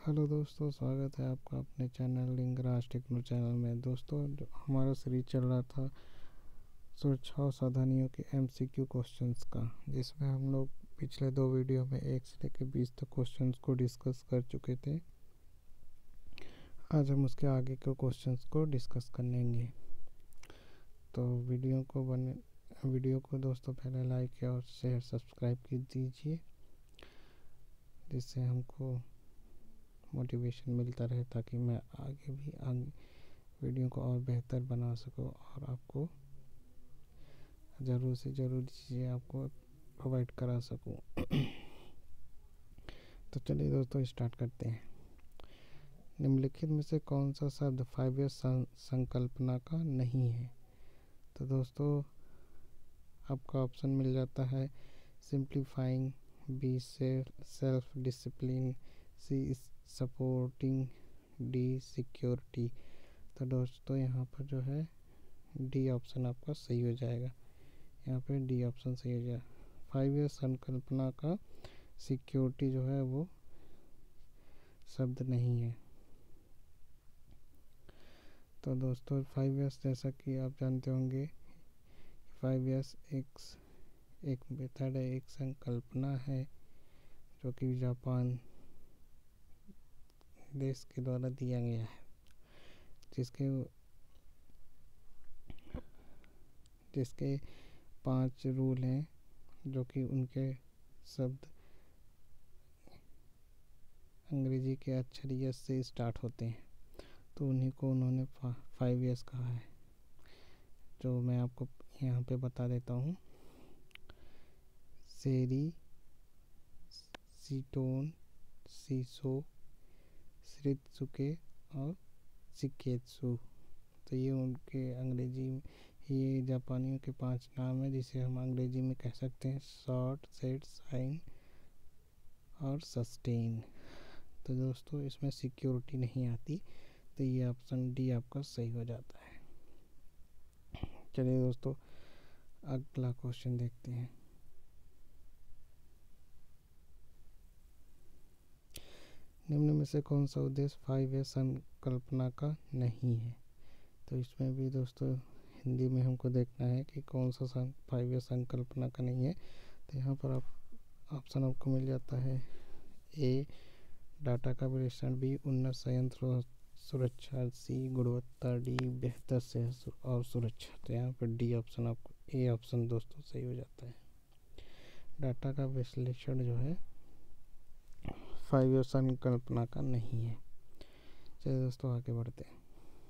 Hello दोस्तों, स्वागत है आपका अपने चैनल लिंगराज टेक्नो चैनल में। दोस्तों, हमारा सीरीज चल रहा था सुरक्षा और सावधानियों के एमसीक्यू क्वेश्चंस का, जिसमें हम लोग पिछले 2 वीडियो में 1 से लेकर 20 तक क्वेश्चंस को डिस्कस कर चुके थे। आज हम उसके आगे के क्वेश्चंस को डिस्कस करेंगे। तो वीडियो को दोस्तों पहले लाइक और शेयर सब्सक्राइब कर दीजिए, जिससे हमको मोटिवेशन मिलता रहे, ताकि मैं आगे वीडियो को और बेहतर बना सकूं और आपको ज़रूर से ज़रूर चीज़ें आपको प्रोवाइड करा सकूं। तो चलिए दोस्तों, स्टार्ट करते हैं। निम्नलिखित में से कौन सा शब्द 5 संकल्पना का नहीं है? तो दोस्तों, आपका ऑप्शन मिल जाता है simplifying, B self discipline, C supporting, D security. तो दोस्तों, यहाँ पर जो है डी ऑप्शन आपका सही हो जाएगा। यहाँ पे डी ऑप्शन सही हो जाएगा। 5 संकल्पना का सिक्योरिटी जो है वो शब्द नहीं है। तो दोस्तों, 5 जैसा कि आप जानते होंगे, 5 एक मेथड है, एक संकल्पना है जो कि जापान देश के द्वारा दिया गया है, जिसके 5 रूल हैं, जो कि उनके शब्द अंग्रेजी के अक्षर यस से स्टार्ट होते हैं। तो उन्हीं को उन्होंने 5 कहा है, जो मैं आपको यहाँ पे बता देता हूँ। सेरी, सीटोन, सीसो, श्रित्सुके और शिकेत्सु। तो ये उनके ये जापानियों के 5 नाम है, जिसे हम अंग्रेजी में कह सकते हैं शॉर्ट, सेट, साइन और सस्टेन। तो दोस्तों, इसमें सिक्योरिटी नहीं आती, तो ये ऑप्शन डी आपका सही हो जाता है। चलिए दोस्तों, अगला क्वेश्चन देखते हैं। निम्न में से कौन सा उद्देश्य 5 संकल्पना का नहीं है? तो इसमें भी दोस्तों हिंदी में हमको देखना है कि कौन सा 5 संकल्पना का नहीं है। तो यहाँ पर ऑप्शन आपको मिल जाता है ए डाटा का विश्लेषण, बी उन्नत संयंत्र सुरक्षा, सी गुणवत्ता, डी बेहतर सेहत और सुरक्षा। तो यहाँ पर डी ऑप्शन आपको ए ऑप्शन दोस्तों सही हो जाता है। डाटा का विश्लेषण जो है 5 संकल्पना का नहीं है। चलिए दोस्तों, आगे बढ़ते हैं।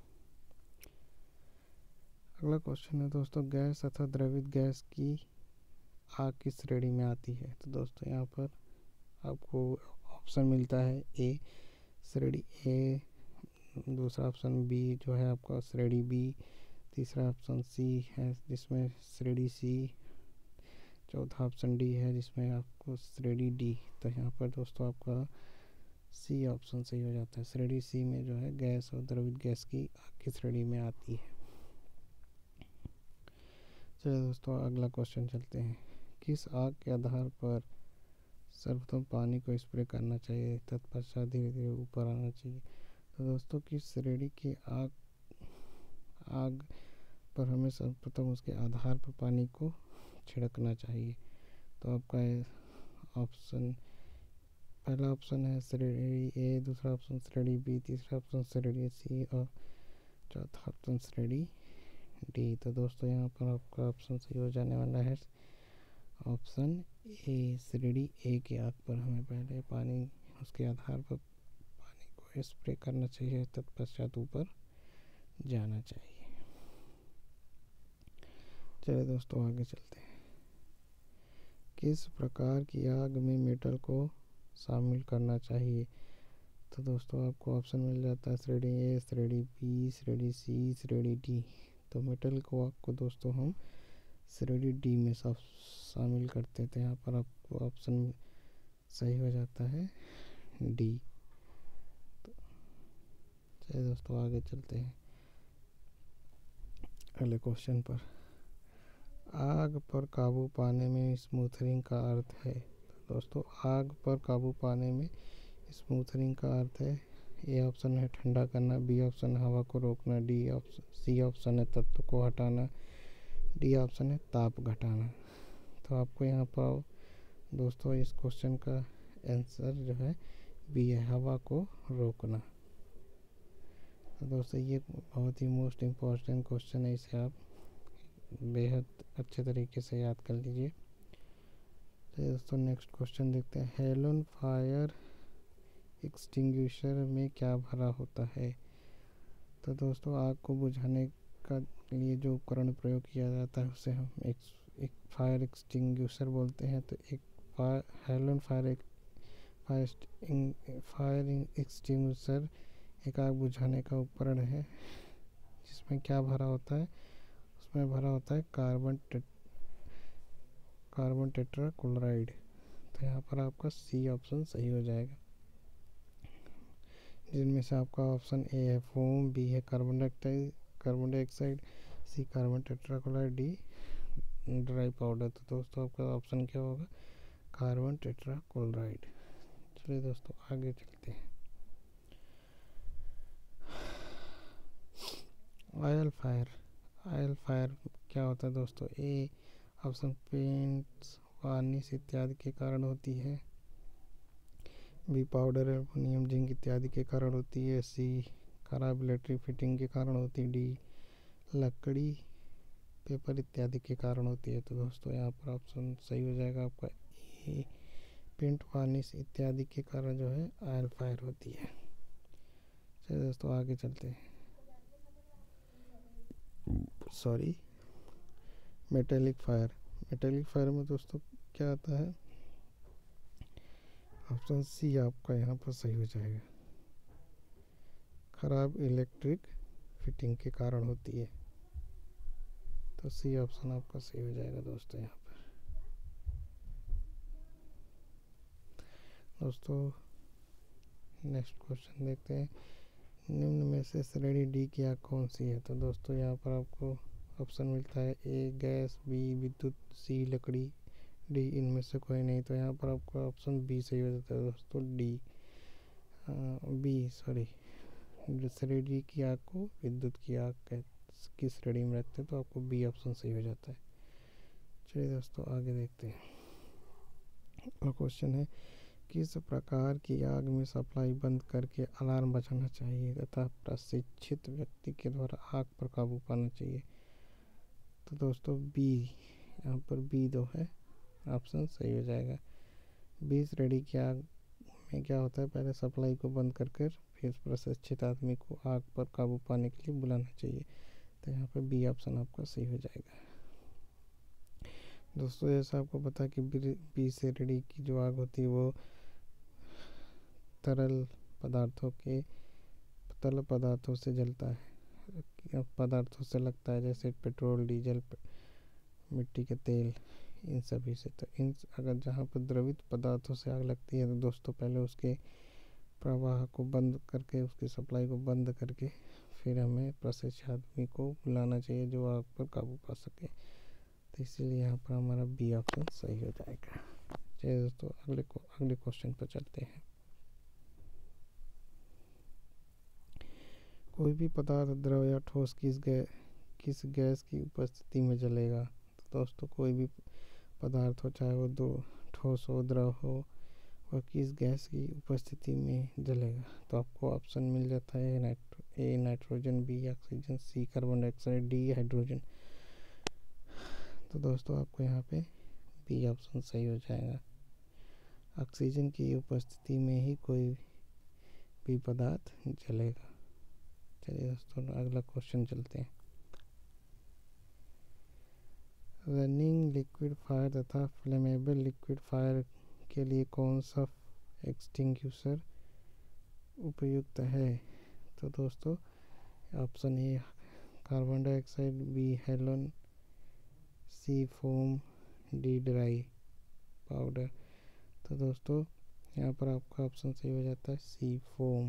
अगला क्वेश्चन है दोस्तों, गैस तथा द्रवित गैस की आग किस श्रेणी में आती है? तो दोस्तों, यहाँ पर आपको ऑप्शन मिलता है ए श्रेणी ए, दूसरा ऑप्शन बी जो है आपका श्रेणी बी, तीसरा ऑप्शन सी है जिसमें श्रेणी सी, चौथा ऑप्शन डी है जिसमें आपको श्रेणी डी। तो यहाँ पर दोस्तों आपका सी ऑप्शन सही हो जाता है। श्रेणी सी में जो है गैस और द्रवित गैस की आग की श्रेणी में आती है। चलिए दोस्तों, अगला क्वेश्चन चलते हैं। किस आग के आधार पर सर्वप्रथम पानी को स्प्रे करना चाहिए, तत्पश्चात धीरे धीरे ऊपर आना चाहिए? तो दोस्तों, किस श्रेणी की आग पर हमें सर्वप्रथम उसके आधार पर पानी को छिड़कना चाहिए? तो आपका पहला ऑप्शन है श्रेणी ए, दूसरा ऑप्शन श्रेणी बी, तीसरा ऑप्शन श्रेणी सी और चौथा ऑप्शन श्रेणी डी। तो दोस्तों, यहाँ पर आपका ऑप्शन सही हो जाने वाला है ऑप्शन ए, श्रेणी ए की आग पर हमें पहले पानी उसके आधार पर पानी को स्प्रे करना चाहिए, तत्पश्चात ऊपर जाना चाहिए। चलिए दोस्तों, आगे चलते हैं। किस प्रकार की आग में मेटल को शामिल करना चाहिए? तो दोस्तों, आपको ऑप्शन मिल जाता है श्रेणी ए, श्रेणी बी, श्रेणी सी, श्रेणी डी। तो मेटल को आपको दोस्तों हम श्रेणी डी में शामिल करते थे। यहाँ पर आपको ऑप्शन सही हो जाता है डी। तो चलिए दोस्तों, आगे चलते हैं अगले क्वेश्चन पर। आग पर काबू पाने में स्मूथरिंग का अर्थ है? तो दोस्तों, आग पर काबू पाने में स्मूथनिंग का अर्थ है, ए ऑप्शन है ठंडा करना, बी ऑप्शन है हवा को रोकना, सी ऑप्शन है तत्व को हटाना, डी ऑप्शन है ताप घटाना। तो आपको यहाँ पर दोस्तों इस क्वेश्चन का आंसर जो है बी है, हवा को रोकना। तो दोस्तों ये बहुत ही मोस्ट इम्पॉर्टेंट क्वेश्चन है, इसे आप बेहद अच्छे तरीके से याद कर लीजिए। तो दोस्तों नेक्स्ट क्वेश्चन देखते हैं, हेलोन फायर एक्सटिंग्विशर में क्या भरा होता है। तो दोस्तों आग को बुझाने का लिए जो उपकरण प्रयोग किया जाता है उसे हम एक फायर एक्सटिंग्विशर बोलते हैं। तो एक हेलोन फायर एक्सटिंग्विशर एक आग बुझाने का उपकरण है, जिसमें क्या भरा होता है, उसमें भरा होता है कार्बन टेट्राक्लोराइड। तो यहाँ पर आपका सी ऑप्शन सही हो जाएगा, जिनमें से आपका ऑप्शन ए है फोम, बी है carbon dioxide, C carbon tetrachloride, D dry powder. तो दोस्तों आपका ऑप्शन क्या होगा, कार्बन टेट्राक्लोराइड। चलिए दोस्तों आगे चलते हैं। ऑयल फायर क्या होता है दोस्तों, ए ऑप्शन पेंट्स, वार्निश इत्यादि के कारण होती है, बी पाउडर, एल्युमिनियम, जिंक इत्यादि के कारण होती है, सी खराब इलेक्ट्रिक फिटिंग के कारण होती है, डी लकड़ी, पेपर इत्यादि के कारण होती है। तो दोस्तों यहाँ पर ऑप्शन सही हो जाएगा आपका ए, पेंट वार्निश इत्यादि के कारण जो है ऑयल फायर होती है। चलिए दोस्तों आगे चलते हैं। मेटेलिक फायर में दोस्तों क्या आता है, ऑप्शन सी आपका यहाँ पर सही हो जाएगा, खराब इलेक्ट्रिक फिटिंग के कारण होती है। तो सी ऑप्शन आपका सही हो जाएगा दोस्तों। यहाँ पर दोस्तों नेक्स्ट क्वेश्चन देखते हैं, निम्न में से श्रेणी डी की आग कौन सी है। तो दोस्तों यहाँ पर आपको ऑप्शन मिलता है ए गैस, बी विद्युत, सी लकड़ी, डी इनमें से कोई नहीं। तो यहाँ पर आपका ऑप्शन बी सही हो जाता है दोस्तों, श्रेणी की आग को विद्युत की आग की श्रेणी में रखते हैं, तो आपको बी ऑप्शन सही हो जाता है। चलिए दोस्तों आगे देखते हैं। अगला क्वेश्चन है, किस प्रकार की आग में सप्लाई बंद करके अलार्म बजाना चाहिए तथा प्रशिक्षित व्यक्ति के द्वारा आग पर काबू पाना चाहिए। तो दोस्तों बी, यहाँ पर बी दो है, ऑप्शन सही हो जाएगा। बी श्रेणी की आग में क्या होता है, पहले सप्लाई को बंद कर फिर प्रशिक्षित आदमी को आग पर काबू पाने के लिए बुलाना चाहिए। तो यहाँ पर बी ऑप्शन आपका सही हो जाएगा। दोस्तों जैसा आपको पता है कि बी श्रेणी की जो आग होती है वो तरल पदार्थों से जलता है, पदार्थों से लगता है, जैसे पेट्रोल, डीजल, मिट्टी के तेल, इन सभी से। तो अगर जहाँ पर द्रवित पदार्थों से आग लगती है तो दोस्तों पहले उसके प्रवाह को बंद करके, उसकी सप्लाई को बंद करके फिर हमें प्रशिक्षित आदमी को बुलाना चाहिए जो आग पर काबू पा सके। तो इसीलिए यहाँ पर हमारा बी ऑप्शन सही हो जाएगा। चलिए दोस्तों अगले क्वेश्चन पर चलते हैं। कोई भी पदार्थ द्रव या ठोस किस गैस की उपस्थिति में जलेगा। तो दोस्तों कोई भी पदार्थ हो, चाहे वो ठोस हो, द्रव हो, और किस गैस की उपस्थिति में जलेगा। तो आपको ऑप्शन मिल जाता है A nitrogen, B oxygen, C carbon dioxide, D hydrogen. तो दोस्तों आपको यहाँ पे बी ऑप्शन सही हो जाएगा, ऑक्सीजन की उपस्थिति में ही कोई भी पदार्थ जलेगा। चलिए दोस्तों अगला क्वेश्चन चलते हैं। रनिंग लिक्विड फायर तथा फ्लेमेबल लिक्विड फायर के लिए कौन सा एक्सटिंग्विशर उपयुक्त है। तो दोस्तों option A carbon dioxide, B halon, C foam, D dry powder. तो दोस्तों यहाँ पर आपका ऑप्शन सही हो जाता है सी फोम।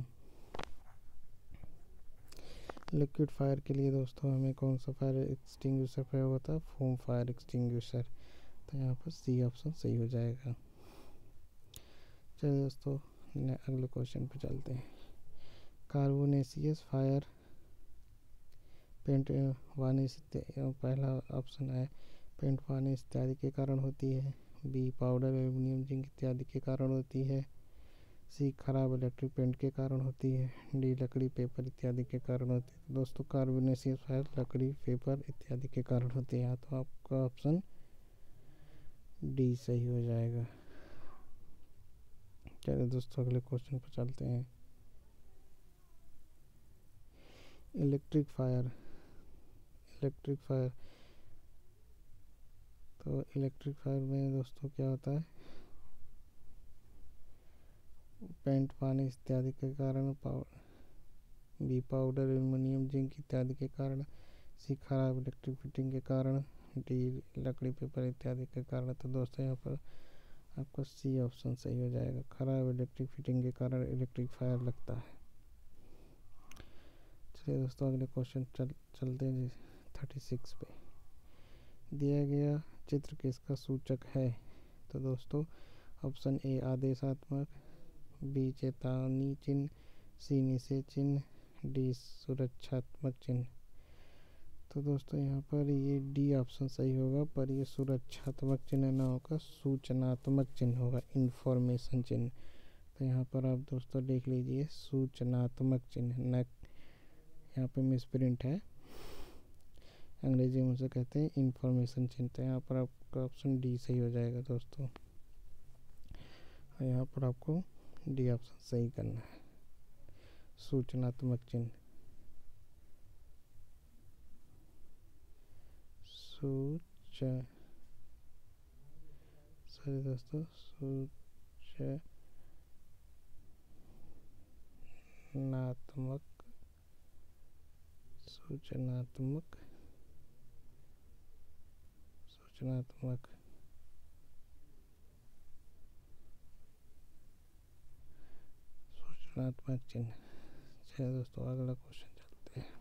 लिक्विड फायर के लिए दोस्तों हमें कौन सा फायर एक्सटिंग्विशर प्रयोग होता है, फोम फायर एक्सटिंग्विशर। तो यहाँ पर सी ऑप्शन सही हो जाएगा। चलिए दोस्तों अगले क्वेश्चन पे चलते हैं। कार्बोनेसियस फायर पेंट वार्निश पहला ऑप्शन है पेंट वार्निश इत्यादि के कारण होती है। बी पाउडर एल्यूमिनियम जिंक इत्यादि के कारण होती है। सी खराब इलेक्ट्रिक पेंट के कारण होती है। डी लकड़ी पेपर इत्यादि के कारण होती है। तो दोस्तों कार्बोनेसियस फायर लकड़ी पेपर इत्यादि के कारण होती है, तो आपका ऑप्शन डी सही हो जाएगा। चलिए दोस्तों अगले क्वेश्चन पर चलते हैं। इलेक्ट्रिक फायर तो इलेक्ट्रिक फायर में दोस्तों क्या होता है, पेंट पानी इत्यादि के कारण, बी पाउडर एल्युमिनियम जिंक इत्यादि के कारण, सी खराब इलेक्ट्रिक फिटिंग के कारण, डी लकड़ी पेपर इत्यादि के कारण। तो दोस्तों यहाँ पर आपका सी ऑप्शन सही हो जाएगा, खराब इलेक्ट्रिक फिटिंग के कारण इलेक्ट्रिक फायर लगता है। चलिए दोस्तों अगले क्वेश्चन चलते हैं 36 पे। दिया गया चित्र किसका सूचक है? तो दोस्तों ऑप्शन ए आदेशात्मक, बी चेतावनी चिन्ह, सी निषेध चिन्ह, डी सुरक्षात्मक चिन्ह। तो दोस्तों यहाँ पर ये डी ऑप्शन सही होगा, पर ये सुरक्षात्मक चिन्ह ना होगा, सूचनात्मक चिन्ह होगा, इंफॉर्मेशन चिन्ह। तो यहाँ पर आप दोस्तों लिख लीजिए सूचनात्मक चिन्ह, न यहाँ पे मिसप्रिंट है, अंग्रेजी में उसे कहते हैं इंफॉर्मेशन चिन्ह। तो यहाँ पर आपका ऑप्शन डी सही हो जाएगा दोस्तों, और यहाँ पर आपको डी ऑप्शन सही करना है, सूचनात्मक चिन्ह। सॉरी दोस्तों, सूचनात्मक चिन्ह। चलिए दोस्तों अगला क्वेश्चन चलते हैं।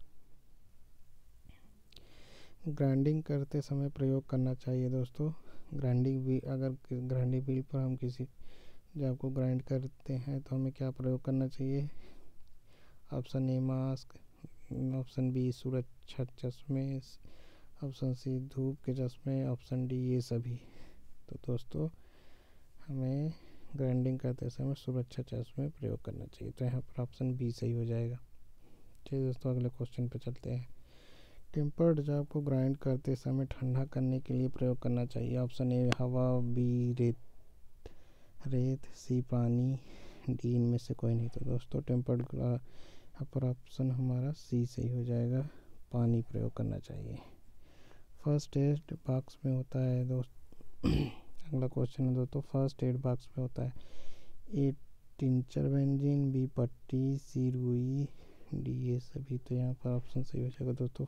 ग्राइंडिंग करते समय प्रयोग करना चाहिए दोस्तों। ग्राइंडिंग व्हील पर हम किसी जब को ग्राइंड करते हैं तो हमें क्या प्रयोग करना चाहिए? Option A mask, option B सुरक्षा चश्मे, ऑप्शन सी धूप के चश्मे, ऑप्शन डी ये सभी। तो दोस्तों हमें ग्राइंडिंग करते समय सुरक्षा चश्मे प्रयोग करना चाहिए, तो यहाँ पर ऑप्शन बी सही हो जाएगा। चलिए दोस्तों अगले क्वेश्चन पे चलते हैं। टेम्पर्ड जाब को ग्राइंड करते समय ठंडा करने के लिए प्रयोग करना चाहिए। ऑप्शन ए हवा, बी रेत, सी पानी, डी इनमें से कोई नहीं। तो दोस्तों टेम्पर्ड यहाँ पर ऑप्शन हमारा सी सही हो जाएगा, पानी प्रयोग करना चाहिए। फर्स्ट एड बॉक्स में होता है अगला क्वेश्चन है दोस्तों, फर्स्ट एड बॉक्स में होता है ए टिंचर बेंजीन, बी पट्टी, सी रुई, डी ये सभी। तो यहाँ पर ऑप्शन सही हो जाएगा दोस्तों,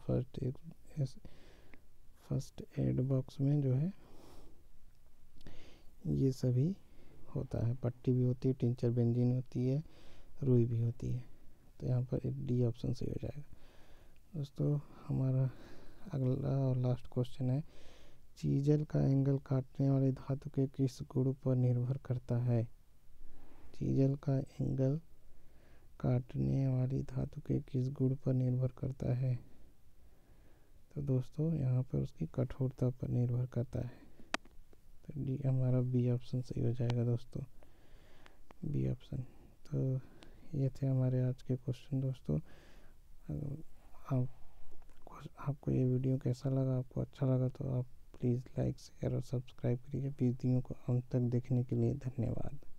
फर्स्ट एड बॉक्स में जो है ये सभी होता है, पट्टी भी होती है, टिंचर बेंजीन होती है, रुई भी होती है। तो यहाँ पर डी ऑप्शन सही हो जाएगा दोस्तों। हमारा अगला और लास्ट क्वेश्चन है, चीजल का एंगल काटने वाली धातु के किस गुण पर निर्भर करता है? चीजल का एंगल काटने वाली धातु के किस गुण पर निर्भर करता है? तो दोस्तों यहाँ पर उसकी कठोरता पर निर्भर करता है। तो डी हमारा बी ऑप्शन सही हो जाएगा दोस्तों, बी ऑप्शन। तो ये थे हमारे आज के क्वेश्चन दोस्तों। आपको ये वीडियो कैसा लगा, आपको अच्छा लगा तो आप प्लीज़ लाइक शेयर और सब्सक्राइब करिए। वीडियो को अंत तक देखने के लिए धन्यवाद।